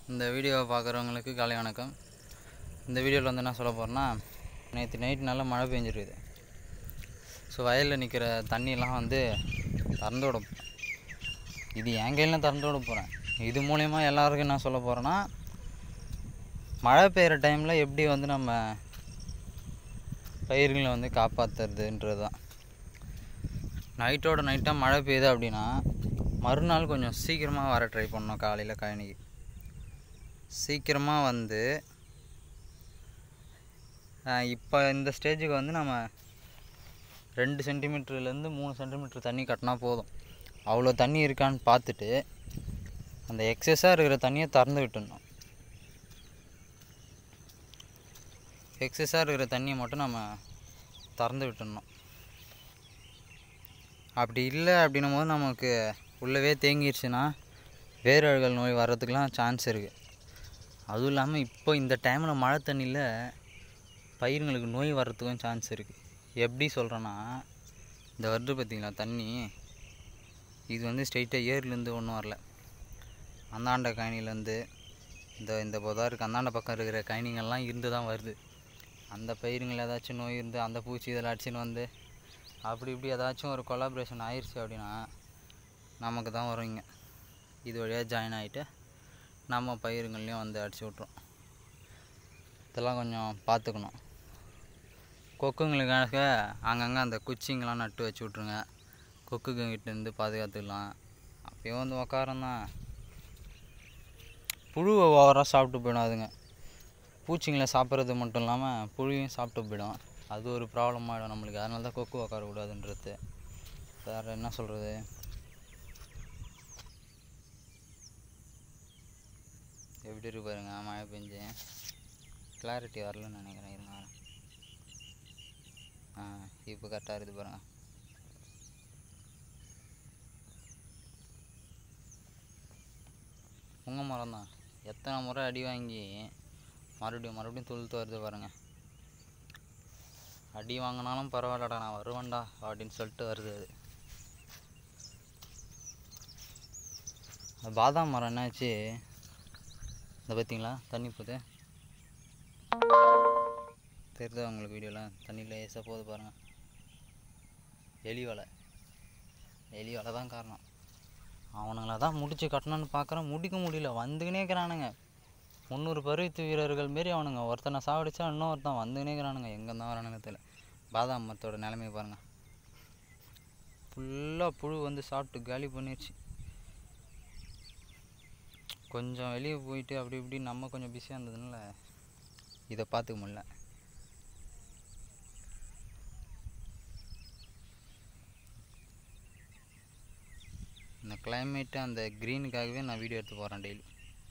இந்த வீடியோவை பார்க்குறவங்களுக்கு காலை வணக்கம். இந்த வீடியோவில் வந்து என்ன சொல்ல போகிறேன்னா, நேற்று நைட் நல்லா மழை பெஞ்சிருக்குது. ஸோ வயலில் நிற்கிற தண்ணியெல்லாம் வந்து திறந்து விட போகிறேன். இது என் கையில் திறந்து விட போகிறேன். இது மூலயமா எல்லாருக்கும் என்ன சொல்ல போகிறேன்னா, மழை பெய்கிற டைமில் எப்படி வந்து நம்ம பயிர்களை வந்து காப்பாற்றுறதுன்றது தான். நைட்டோட நைட்டாக மழை பெய்யுது அப்படின்னா மறுநாள் கொஞ்சம் சீக்கிரமாக வர ட்ரை பண்ணணும். காலையில் கழனிக்கு சீக்கிரமாக வந்து இப்போ இந்த ஸ்டேஜுக்கு வந்து நம்ம 2 சென்டிமீட்டர்லேருந்து 3 சென்டிமீட்டர் தண்ணி கட்டினா போதும். அவ்வளோ தண்ணி இருக்கான்னு பார்த்துட்டு அந்த எக்ஸஸாக இருக்கிற தண்ணியை திறந்து விட்டுடணும். எக்ஸஸாக இருக்கிற தண்ணியை மட்டும் நம்ம திறந்து விட்டுடணும். அப்படி இல்லை அப்படின்னும் போது நமக்கு உள்ளவே தேங்கிடுச்சுன்னா வேரழுகல் நோய் வர்றதுக்கெலாம் சான்ஸ் இருக்குது. அதுவும் இல்லாமல் இப்போ இந்த டைமில் மழை தண்ணியில் பயிர்களுக்கு நோய் வர்றதுக்கும் சான்ஸ் இருக்குது. எப்படி சொல்கிறேன்னா, இந்த வருது பார்த்திங்களா தண்ணி, இது வந்து ஸ்ட்ரெயிட்டாக ஏர்லேருந்து ஒன்றும் வரல. அந்தாண்ட கயனிலேருந்து இந்த பொதாருக்கு அந்தாண்ட பக்கம் இருக்கிற கயனிங்கள்லாம் இருந்து தான் வருது. அந்த பயிருங்கள் ஏதாச்சும் நோய் இருந்து அந்த பூச்சி இதில் அடிச்சுன்னு வந்து அப்படி இப்படி ஏதாச்சும் ஒரு கொலாபரேஷன் ஆயிடுச்சு அப்படின்னா நமக்கு தான் வருவீங்க. இது வழியாக ஜாயின் ஆகிட்டு நம்ம பயிருங்கள்லையும் வந்து அடிச்சு விட்றோம். இதெல்லாம் கொஞ்சம் பார்த்துக்கணும். கொக்குங்களுக்காக அங்கங்கே அந்த குச்சிங்கெலாம் நட்டு வச்சு விட்ருங்க. கொக்குங்கிட்டேருந்து பாதுகாத்துக்கலாம். அப்பயும் வந்து உக்காரந்தான் புழுவை ஓவராக சாப்பிட்டு போயிடும். அதுங்க பூச்சிங்களை சாப்பிட்றது மட்டும் இல்லாமல் புழுவையும் சாப்பிட்டு போயிடும். அது ஒரு ப்ராப்ளம் ஆகிடும் நம்மளுக்கு. அதனால தான் கொக்கு உக்காரக்கூடாதுன்றது. வேறு என்ன சொல்கிறது, எப்படி இருக்கு பாருங்க. மழை பெஞ்சு கிளாரிட்டி வரலன்னு நினைக்கிறேன். இருந்தாலும் இப்போ கரெக்டாக இருக்குது பாருங்க. உங்கள் மரம் தான் எத்தனை முறை அடி வாங்கி மறுபடியும் துளுத்து வருது பாருங்க. அடி வாங்கினாலும் பரவாயில்லடா, நான் வருவேன்டா அப்படின்னு சொல்லிட்டு வருது. அது பாதாம் மரம் என்னாச்சு இந்த பார்த்தீங்களா, தண்ணி போகுது தெரியுதா உங்களுக்கு? வீடியோலாம் தண்ணியில் ஏச போகுது பாருங்கள். எலி வலை தான் காரணம். அவனுங்கள தான் முடிச்சு கட்டணும்னு பார்க்குறேன், முடிக்க முடியல. வந்துக்கினே இருக்கிறானுங்க. 300 பருவத்து வீரர்கள் மாரி அவனுங்க. ஒருத்தனை சாவடிச்சா இன்னொருத்தன் வந்துக்கினே இருக்கிறானுங்க. எங்கே தான் வரானுங்க தெரியல. பாதாம் மரத்தோட நிலைமையை பாருங்கள். ஃபுல்லாக புழு வந்து சாப்பிட்டு காலி பண்ணிடுச்சு. கொஞ்சம் வெளியே போயிட்டு அப்படி இப்படி நம்ம கொஞ்சம் பிஸியாக இருந்ததுனால இதை பார்த்துக்க முடியல. இந்த கிளைமேட்டு அந்த க்ரீனுக்காகவே நான் வீடியோ எடுத்து போகிறேன் டெய்லி.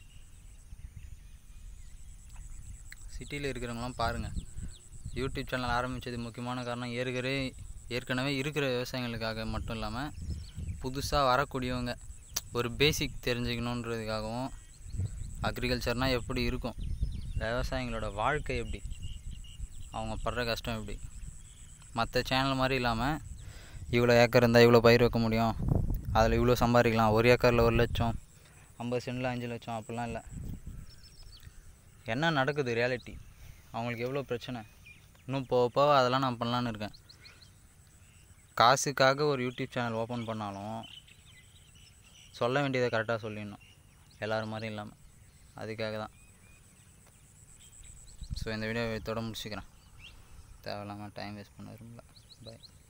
சிட்டியில் இருக்கிறவங்களாம் பாருங்கள். யூடியூப் சேனல் ஆரம்பித்தது முக்கியமான காரணம் ஏற்கனவே இருக்கிற விவசாயிகளுக்காக மட்டும் இல்லாமல் புதுசாக வரக்கூடியவங்க ஒரு பேசிக் தெரிஞ்சுக்கணுன்றதுக்காகவும், அக்ரிகல்ச்சர்னால் எப்படி இருக்கும், விவசாயிகளோட வாழ்க்கை எப்படி, அவங்க படுற கஷ்டம் எப்படி, மற்ற சேனல் மாதிரி இல்லாமல் இவ்வளோ ஏக்கர் இருந்தால் இவ்வளோ பயிர் வைக்க முடியும், அதில் இவ்வளோ சம்பாதிக்கலாம், 1 ஏக்கரில் 1 லட்சம், 50 சென்டில் 5 லட்சம், அப்படிலாம் இல்லை. என்ன நடக்குது ரியாலிட்டி, அவங்களுக்கு எவ்வளோ பிரச்சனை, இன்னும் போக அதெல்லாம் நான் பண்ணலான்னு இருக்கேன். காசுக்காக ஒரு யூடியூப் சேனல் ஓப்பன் பண்ணாலும் சொல்ல வேண்டியதை கரெக்டாக சொல்லிடணும், எல்லோரும் மாதிரியும் இல்லாமல். அதுக்காக தான். ஸோ இந்த வீடியோ இதோட முடிச்சுக்கிறேன். தேவையில்லாமல் டைம் வேஸ்ட் பண்ண விரும்பல. பாய்.